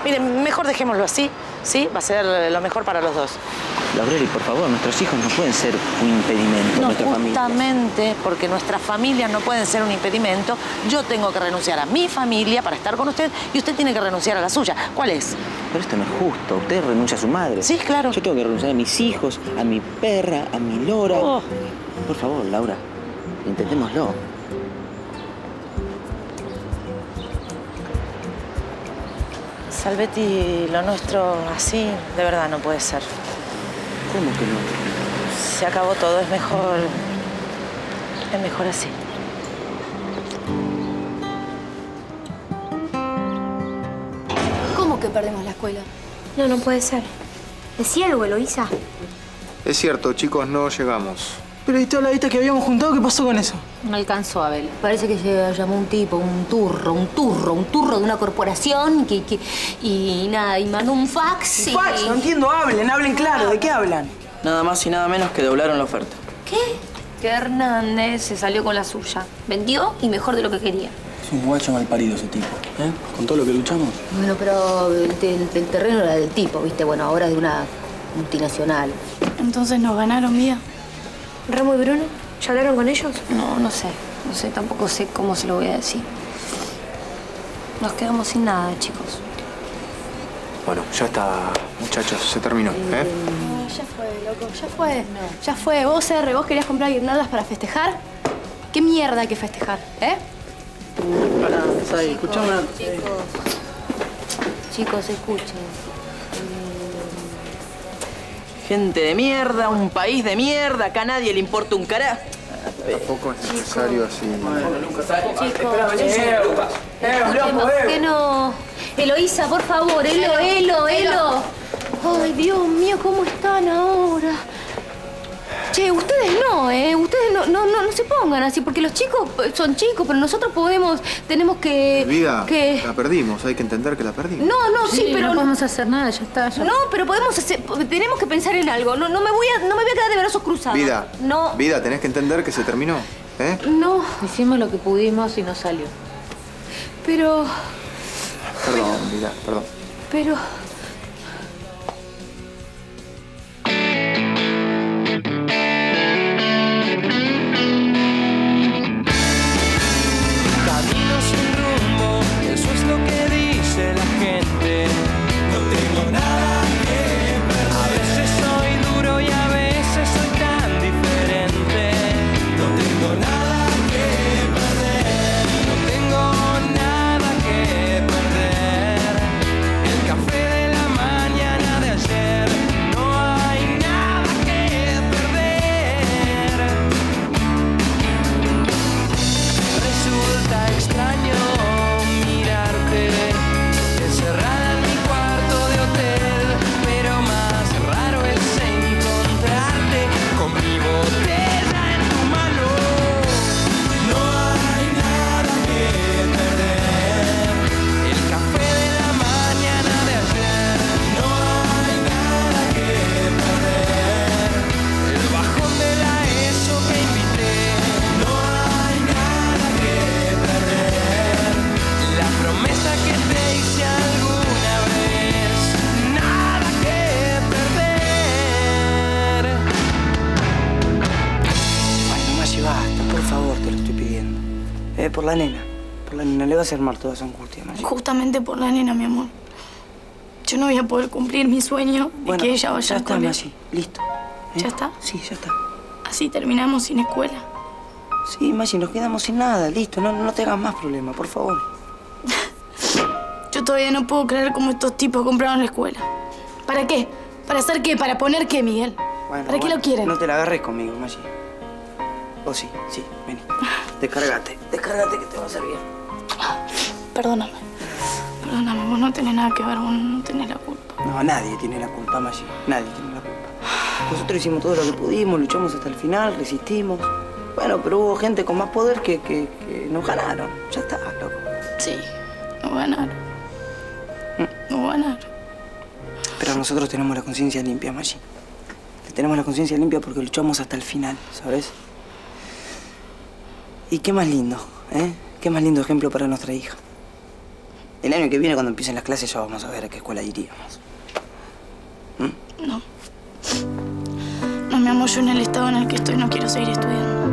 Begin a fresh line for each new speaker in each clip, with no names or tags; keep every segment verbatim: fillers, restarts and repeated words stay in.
Miren, mejor dejémoslo así, ¿sí? Va a ser lo mejor para los dos.
Laureli, por favor, nuestros hijos no pueden ser un impedimento.
No,
nuestra
justamente
familia.
porque nuestras familias no pueden ser un impedimento, yo tengo que renunciar a mi familia para estar con usted y usted tiene que renunciar a la suya. ¿Cuál es?
Pero esto no es justo. Usted renuncia a su madre.
Sí, claro.
Yo tengo que renunciar a mis hijos, a mi perra, a mi lora.
Oh.
Por favor, Laura, intentémoslo.
Salvetti, lo nuestro así de verdad no puede ser.
¿Cómo que no?
Se acabó todo, es mejor... es mejor así.
¿Cómo que perdemos la escuela? No, no puede ser. Decí algo, Eloísa.
Es cierto, chicos, no llegamos.
Pero ¿y toda la vista que habíamos juntado? ¿Qué pasó con eso?
No alcanzó, Abel. Parece que se llamó un tipo, un turro, un turro, un turro de una corporación que, que, y nada, y mandó un fax y...
¿Fax? No entiendo, hablen, hablen claro. ¿De qué hablan?
Nada más y nada menos que doblaron la oferta.
¿Qué? Que Hernández se salió con la suya. Vendió y mejor de lo que quería.
Es un guacho mal parido ese tipo, ¿eh? Con todo lo que luchamos.
Bueno, pero el, el, el terreno era del tipo, ¿viste? Bueno, ahora es de una multinacional.
Entonces nos ganaron, Mía.
¿Ramo y Bruno?
¿Ya hablaron con ellos?
No, no sé. No sé, tampoco sé cómo se lo voy a decir. Nos quedamos sin nada, chicos.
Bueno, ya está, muchachos, se terminó, ¿eh?
No, ya fue, loco, ya fue. No. Ya fue. Vos, R, ¿vos querías comprar guirnaldas para festejar? ¿Qué mierda hay que festejar, eh?
Pará, Sai, escuchame una...
Chicos, chicos, escuchen.
Gente de mierda, un país de mierda, acá a nadie le importa un carajo.
Tampoco es necesario así.
Chicos, que no. Eloísa, por favor, Elo, Elo, Elo. Ay, Dios mío, ¿cómo están ahora? Che, ustedes no, ¿eh? Ustedes no, no, no, no se pongan así, porque los chicos son chicos, pero nosotros podemos, tenemos que...
Vida,
que...
la perdimos, hay que entender que la perdimos.
No, no, sí,
sí,
pero...
no podemos hacer nada, ya está. Ya...
No, pero podemos hacer... Tenemos que pensar en algo. No, no, me voy a, no me voy a quedar de brazos cruzados.
Vida,
no.
Vida, tenés que entender que se terminó, ¿eh?
No.
Hicimos lo que pudimos y no salió.
Pero...
Perdón, Vida, perdón.
Pero...
Por la nena. Por la nena. Le va a hacer mal toda esa angustia, Maggi.
Justamente por la nena, mi amor. Yo no voy a poder cumplir mi sueño de
bueno,
que ella vaya
ya
al
está,
colegio.
Maggi. Listo. ¿Eh?
¿Ya está?
Sí, ya está.
Así terminamos sin escuela.
Sí, Maggi, nos quedamos sin nada. Listo. No, no te hagas más problemas, por favor.
Yo todavía no puedo creer cómo estos tipos compraron la escuela. ¿Para qué? ¿Para hacer qué? ¿Para poner qué, Miguel?
Bueno,
¿Para qué
bueno,
lo quieren?
No te la agarres conmigo, Maggi. O sí, sí, vení. Descárgate, descárgate que te va a hacer bien.
Perdóname. Perdóname, vos no tenés nada que ver, vos no tenés la culpa.
No, nadie tiene la culpa, Maggi. Nadie tiene la culpa. Nosotros hicimos todo lo que pudimos, luchamos hasta el final, resistimos. Bueno, pero hubo gente con más poder que, que, que nos ganaron. Ya está, loco.
Sí, nos ganaron. Nos ganaron.
Pero nosotros tenemos la conciencia limpia, Maggi. Tenemos la conciencia limpia porque luchamos hasta el final, ¿sabes? Y qué más lindo, ¿eh? Qué más lindo ejemplo para nuestra hija. El año que viene, cuando empiecen las clases, ya vamos a ver a qué escuela iríamos. ¿Mm?
No. No, mi amor, yo en el estado en el que estoy no quiero seguir estudiando.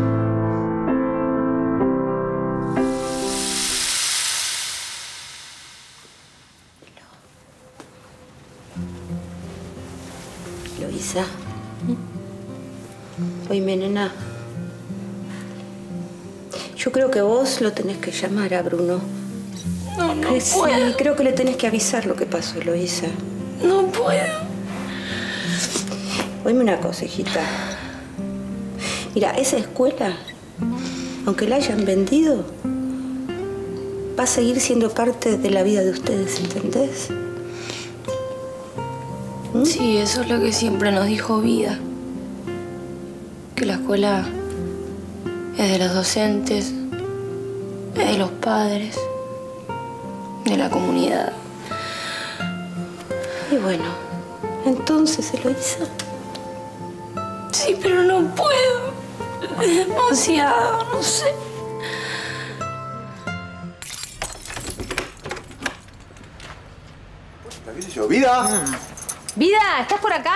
Eloísa. Oíme, nena. Yo creo que vos lo tenés que llamar a Bruno.
No, no
que
puedo.
Sí, creo que le tenés que avisar lo que pasó, Eloísa.
No puedo.
Oíme una cosa, hijita. Mira, esa escuela, aunque la hayan vendido, va a seguir siendo parte de la vida de ustedes, ¿entendés? ¿Mm?
Sí, eso es lo que siempre nos dijo Vida. Que la escuela es de los docentes, es de los padres, de la comunidad.
Y bueno, entonces, Eloísa.
Sí, pero no puedo. Es demasiado, no sé.
¿Qué sé yo? ¿Vida?
Vida, ¿estás por acá?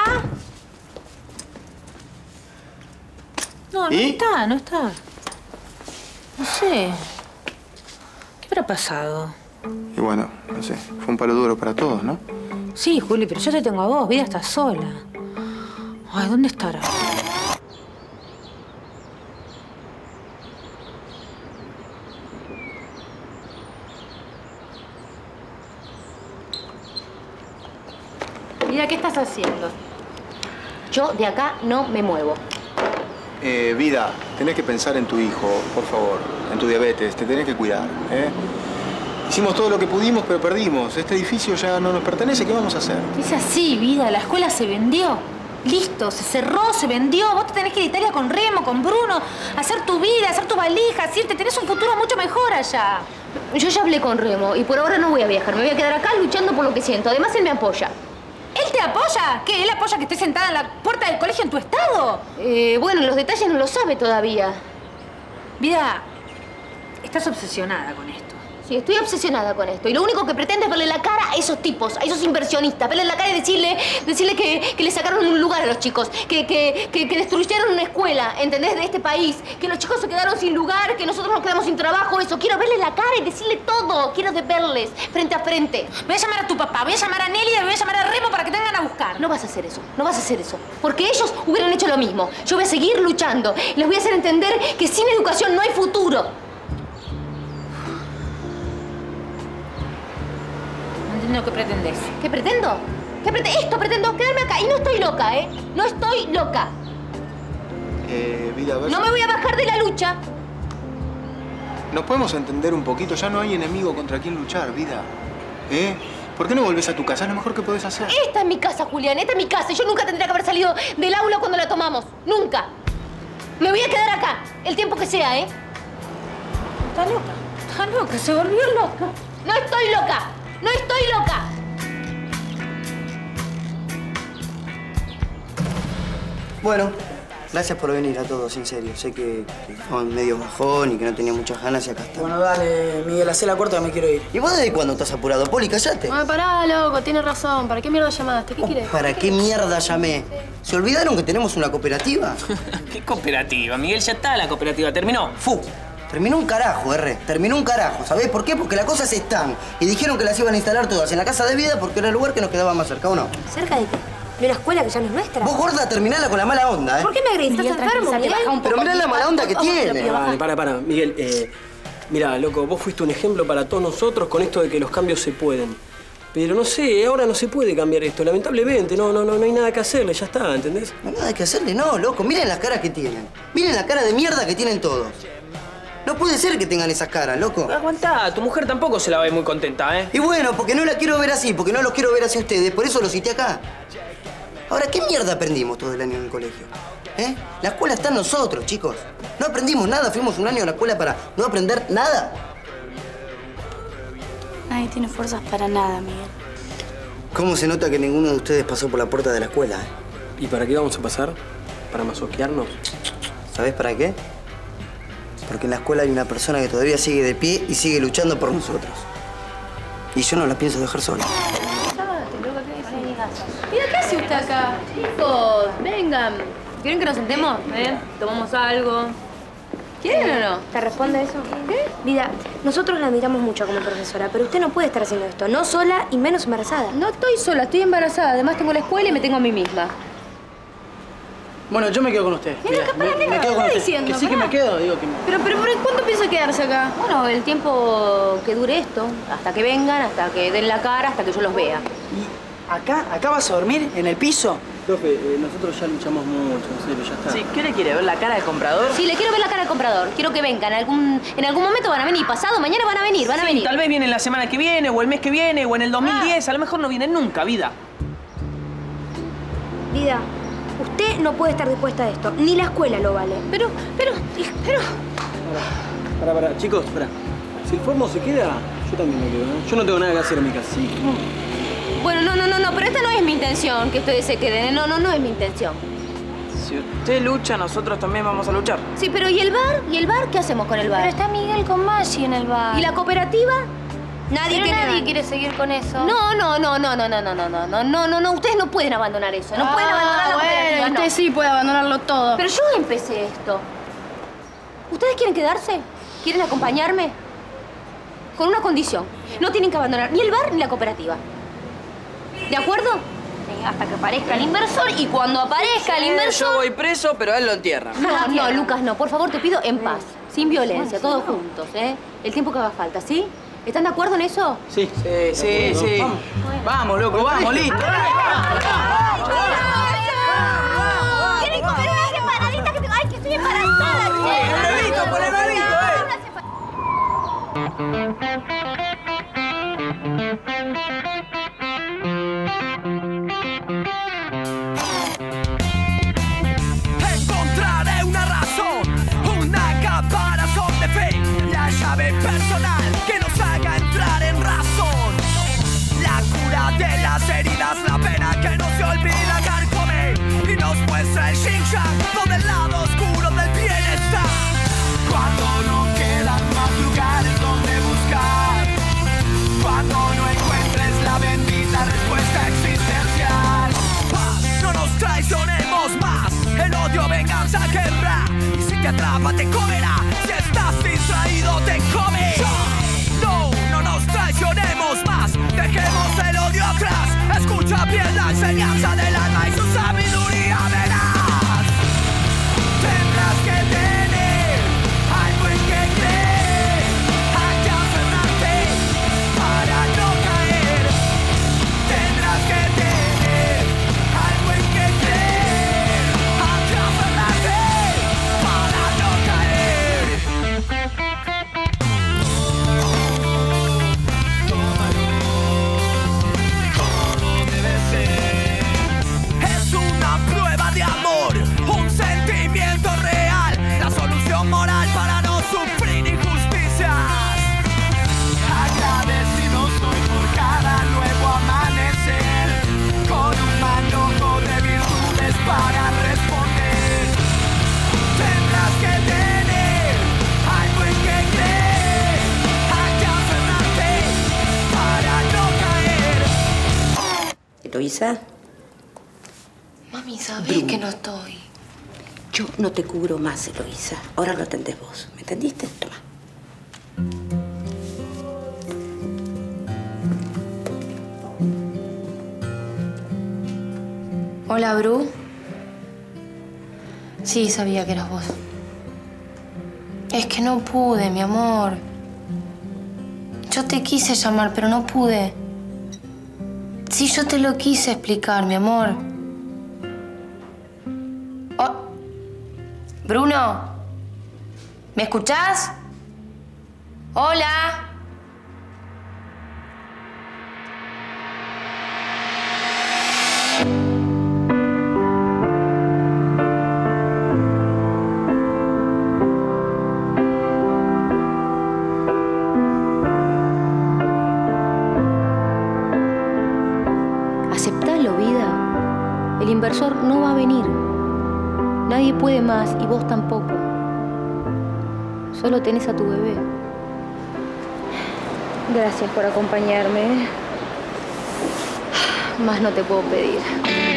No, no
¿Y?
está, no está. No sé. ¿Qué habrá pasado?
Y bueno, no sé, fue un palo duro para todos, ¿no?
Sí, Juli, pero yo te tengo a vos. Vida está sola. Ay, ¿dónde estará?
Vida, ¿qué estás haciendo? Yo de acá no me muevo.
Eh, Vida, tenés que pensar en tu hijo, por favor, en tu diabetes, te tenés que cuidar, ¿eh? Hicimos todo lo que pudimos, pero perdimos. Este edificio ya no nos pertenece, ¿qué vamos a hacer?
Es así, Vida. La escuela se vendió. Listo, se cerró, se vendió. Vos te tenés que ir a Italia con Remo, con Bruno, hacer tu vida, hacer tu valija, irte. Tenés un futuro mucho mejor allá.
Yo ya hablé con Remo y por ahora no voy a viajar. Me voy a quedar acá luchando por lo que siento. Además, él me apoya.
¿Él te apoya? ¿Qué? ¿Él apoya que estés sentada en la puerta del colegio en tu estado?
Eh, bueno, los detalles no lo sabe todavía.
Vida, estás obsesionada con esto.
Sí, estoy obsesionada con esto. Y lo único que pretende es verle la cara a esos tipos, a esos inversionistas. Verle la cara y decirle, decirle que, que le sacaron un lugar a los chicos. Que, que, que, que destruyeron una escuela, ¿entendés? De este país. Que los chicos se quedaron sin lugar, que nosotros nos quedamos sin trabajo. Eso. Quiero verle la cara y decirle todo. Quiero de verles, frente a frente.
Voy a llamar a tu papá, voy a llamar a Nelly y voy a llamar a Remo para que te vengan a buscar.
No vas a hacer eso. No vas a hacer eso. Porque ellos hubieran hecho lo mismo. Yo voy a seguir luchando. Les voy a hacer entender que sin educación no hay futuro.
No entiendo qué pretendés.
¿Qué pretendo? ¿Qué pretendo? Esto pretendo, quedarme acá. Y no estoy loca, ¿eh? No estoy loca.
Eh, Vida, a ver...
No me voy a bajar de la lucha.
Nos podemos entender un poquito, ya no hay enemigo contra quien luchar, Vida. ¿Eh? ¿Por qué no volvés a tu casa? Es lo mejor que podés hacer.
Esta es mi casa, Julián. Esta es mi casa. Yo nunca tendría que haber salido del aula cuando la tomamos. Nunca. Me voy a quedar acá. El tiempo que sea, ¿eh?
Está loca. Está loca. Se volvió loca.
No estoy loca. ¡No estoy loca!
Bueno, gracias por venir a todos, en serio. Sé que, que estaban medio bajón y que no tenía muchas ganas y acá está.
Bueno, dale, Miguel, hacé la corta que me quiero ir.
¿Y vos desde cuándo estás apurado? Poli, callate.
Ay, pará, loco, tienes razón. ¿Para qué mierda llamaste? ¿Qué quieres?
¿Para qué mierda llamé? ¿Se olvidaron que tenemos una cooperativa?
¿Qué cooperativa? Miguel, ya está la cooperativa. Terminó. ¡Fu!
Terminó un carajo, R. Terminó un carajo. ¿Sabés por qué? Porque las cosas están. Y dijeron que las iban a instalar todas en la casa de Vida porque era el lugar que nos quedaba más cerca, ¿o no?
¿Cerca de qué? ¿De una escuela que ya no es nuestra?
Vos, gorda, terminala con la mala onda, ¿eh?
¿Por qué me agredís? ¿Estás enfermo, Miguel?
Pero mirá la mala onda que tiene.
Vale, para, para. Miguel, eh, mira, loco, vos fuiste un ejemplo para todos nosotros con esto de que los cambios se pueden. Pero no sé, ahora no se puede cambiar esto. Lamentablemente, no, no, no, no hay nada que hacerle, ya está, ¿entendés?
No hay nada que hacerle, no, loco. Miren las caras que tienen. Miren la cara de mierda que tienen todos. No puede ser que tengan esas caras, loco.
Aguantá, tu mujer tampoco se la ve muy contenta, ¿eh?
Y bueno, porque no la quiero ver así, porque no los quiero ver así a ustedes, por eso los cité acá. Ahora, ¿qué mierda aprendimos todo el año en el colegio? ¿Eh? La escuela está en nosotros, chicos. No aprendimos nada, fuimos un año a la escuela para no aprender nada.
Nadie tiene fuerzas para nada, Miguel.
¿Cómo se nota que ninguno de ustedes pasó por la puerta de la escuela, eh?
¿Y para qué vamos a pasar? ¿Para masoquearnos?
¿Sabés para qué? Porque en la escuela hay una persona que todavía sigue de pie y sigue luchando por nosotros. Y yo no la pienso dejar sola.
Mira, ¿qué hace usted acá? Chicos, vengan. ¿Quieren que nos sentemos? ¿Eh? Tomamos algo. ¿Quieren o no?
¿Te responde eso? ¿Qué? Vida, nosotros la admiramos mucho como profesora, pero usted no puede estar haciendo esto. No sola y menos embarazada.
No estoy sola, estoy embarazada. Además tengo la escuela y me tengo a mí misma.
Bueno, yo me quedo con usted.
Mira,
Mira,
¿para
me,
qué
me
me
quedo con
está
usted.
diciendo?
Que sí que
Pará.
me quedo, digo que...
Pero, pero, pero, ¿cuánto piensa quedarse acá? Bueno, el tiempo que dure esto. Hasta que vengan, hasta que den la cara, hasta que yo los vea.
¿Y acá? ¿Acá vas a dormir? ¿En el piso?
Profe, eh, nosotros ya luchamos mucho, en serio, ya está.
Sí, ¿qué le quiere? ¿Ver la cara del comprador?
Sí, le quiero ver la cara al comprador. Quiero que vengan. Algún, en algún momento van a venir. Pasado, mañana van a venir, van a
Sí,
venir.
tal vez vienen la semana que viene, o el mes que viene, o en el dos mil diez. A lo mejor no vienen nunca, vida.
Vida, usted no puede estar dispuesta a esto. Ni la escuela lo vale.
Pero, pero, pero...
Pará, pará, chicos, pará. Si el formo se queda, yo también me quedo, ¿eh? Yo no tengo nada que hacer en mi casa. Sí.
Bueno, no, no, no, no, pero esta no es mi intención, que ustedes se queden. No, no, no es mi intención.
Si usted lucha, nosotros también vamos a luchar.
Sí, pero ¿y el bar? ¿Y el bar? ¿Qué hacemos con el bar?
Pero está Miguel con Maggi en el bar.
¿Y la cooperativa? Nadie
Pero
quiere
nadie
dar.
quiere seguir con eso.
No, no, no, no, no, no, no, no, no, no, no, no, no, ustedes no pueden abandonar eso, no pueden abandonar la cooperativa,
bueno,
no.
usted sí puede abandonarlo todo.
Pero yo empecé esto. ¿Ustedes quieren quedarse? ¿Quieren acompañarme? Con una condición. No tienen que abandonar ni el bar ni la cooperativa. ¿De acuerdo? Sí, hasta que aparezca el inversor y cuando aparezca el inversor...
Yo voy preso, pero él lo entierra.
No, no, Lucas, no. Por favor, te pido en paz. Sin violencia, todos juntos, ¿eh? El tiempo que haga falta, ¿sí? ¿Están de acuerdo en eso?
Sí.
Sí, sí, sí.
Vamos.
Vamos, loco, vamos, listo.
¿Quieren comer unas empanaditas que tengo? ¡Ay, que estoy embarazada!
¡El bebito, por el bebito, eh!
Encontraré una razón, una caparazón de fe, la llave personal que nos haga entrar en razón. La cura de las heridas, la pena que no se olvida carcome y nos muestra el yin-yang, donde el lado oscuro del bienestar. Cuando no quedan más lugares donde buscar, cuando no encuentres la bendita respuesta existencial. Paz, no nos traicionemos más, el odio, venganza, guerra. Y si te atrapa te comerá, si estás distraído te come. No, no nos traicionemos más, dejemos el odio atrás. Escucha bien la enseñanza del alma y su sabiduría verás. Tendrás que tener algo en que creer, hay que aferrarte para no caer. Tendrás que tener algo en que creer, hay que aferrarte para no caer. Todo debe ser. Es una prueba de amor, un sentimiento real, la solución moral para no sufrir injusticias. Agradecido soy por cada nuevo amanecer, con un manojo de virtudes para responder. Tendrás que tener algo en que creer, hay que aferrarte para no caer.
Eloísa,
Mami, sabés que no estoy.
yo no te cubro más, Eloísa. Ahora lo atendés vos. ¿Me entendiste? Toma.
Hola, Bru. Sí, sabía que eras vos. Es que no pude, mi amor. Yo te quise llamar, pero no pude. Sí, yo te lo quise explicar, mi amor. Oh. Bruno, ¿me escuchás? Hola.
Aceptalo, vida. El inversor no va a venir. Nadie puede más y vos tampoco. Solo tenés a tu bebé.
Gracias por acompañarme. Más no te puedo pedir.